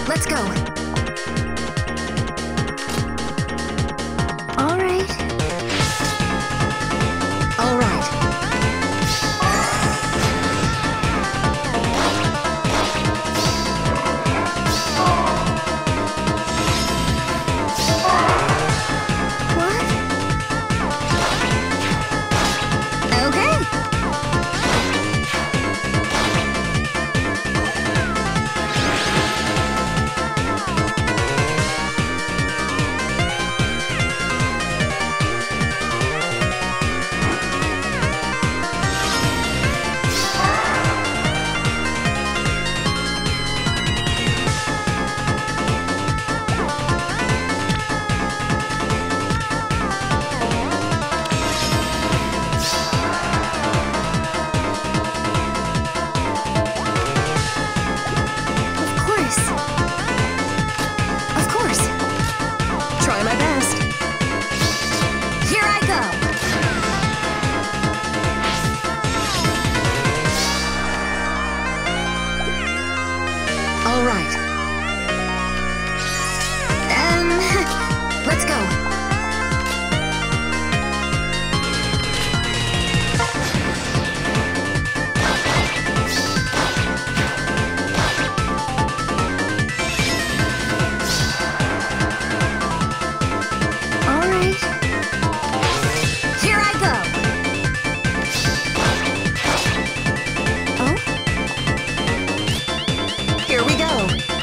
Let's go. All right. All right. What? Okay. Of course. Try my best. Here I go. All right. Let's go. All right. Here I go. Oh? Here we go.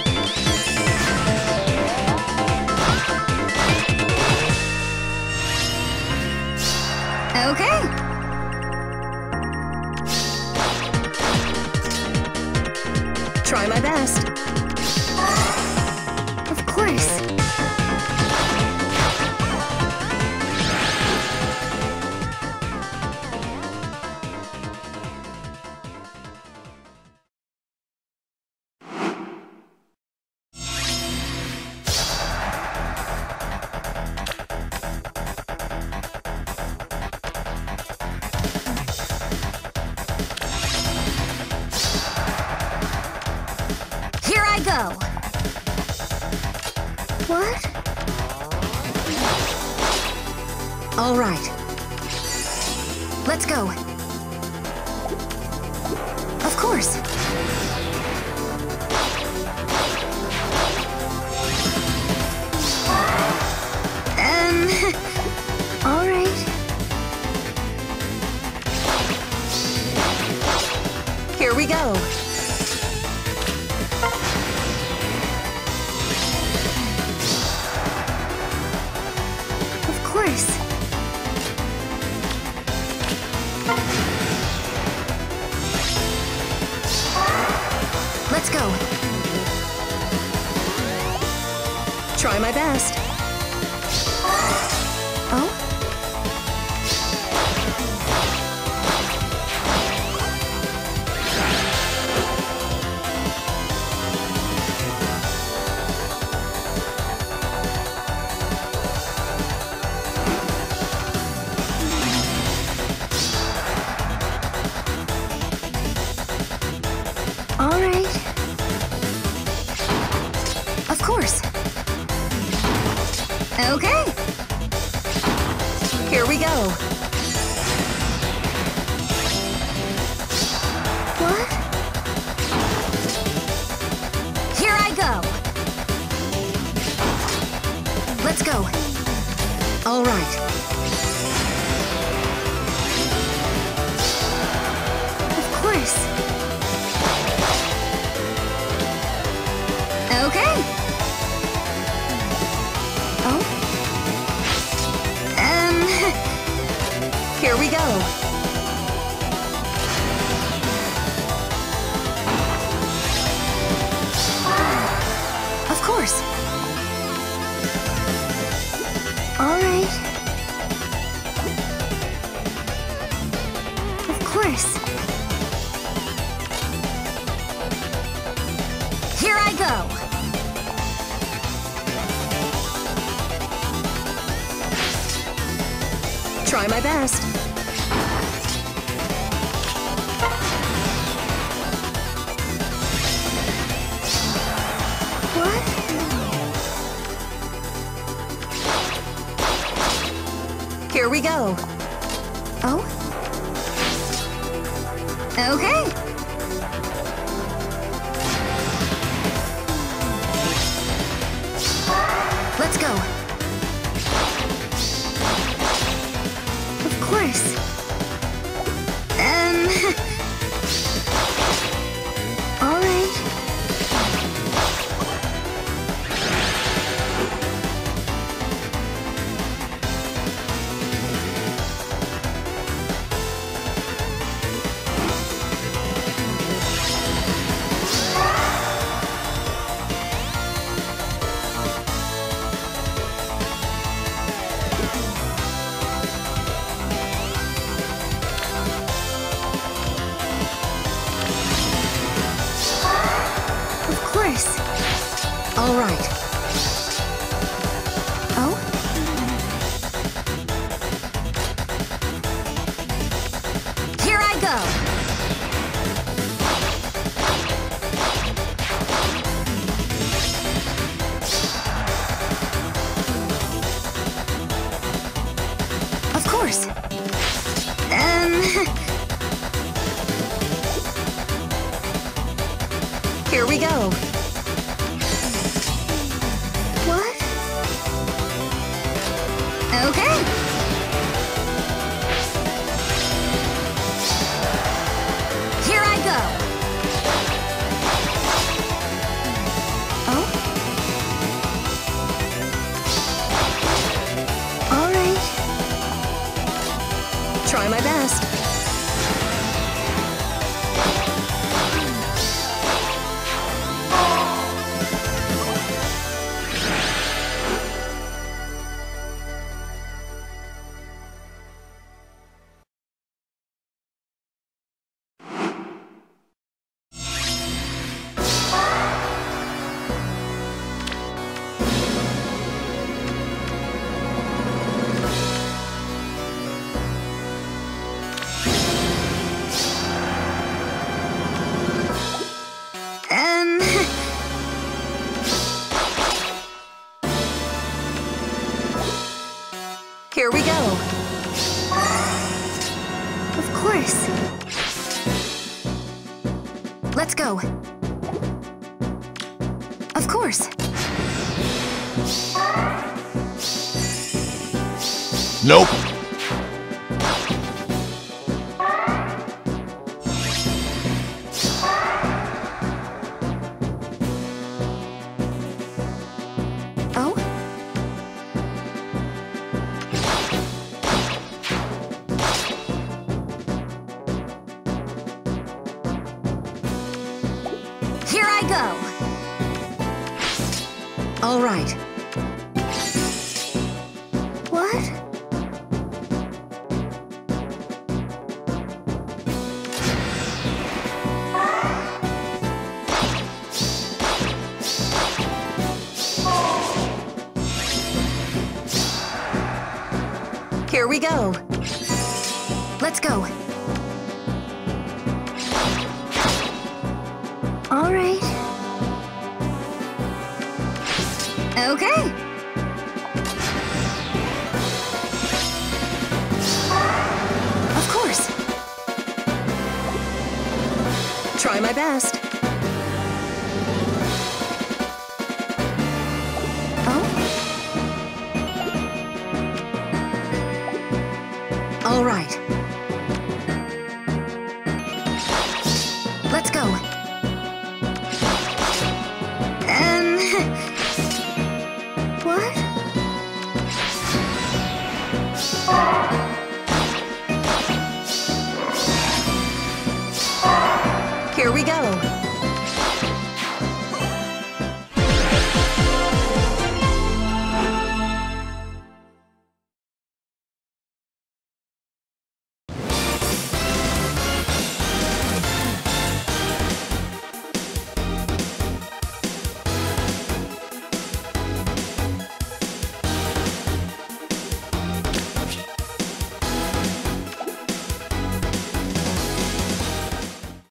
Okay. Try my best. Of course. Here I go. What? All right. Let's go. Of course. All right. Here we go. Of course. Let's go. Try my best. Oh? All right. Of course. Okay. Here we go. What? Here I go. Let's go. All right. Of course. Okay. Oh? Here we go. Of course. All right. Of course. Here I go. Try my best. What? Okay. Let's go. Of course. All right. All right. Oh? Here I go. Of course. Here we go. What? Okay. Here I go. Oh? All right. Try my best. Here we go. Of course. Let's go. Of course. Nope. Oh? Here I go. All right. What? Here we go. Let's go. All right. Okay. Of course. Try my best.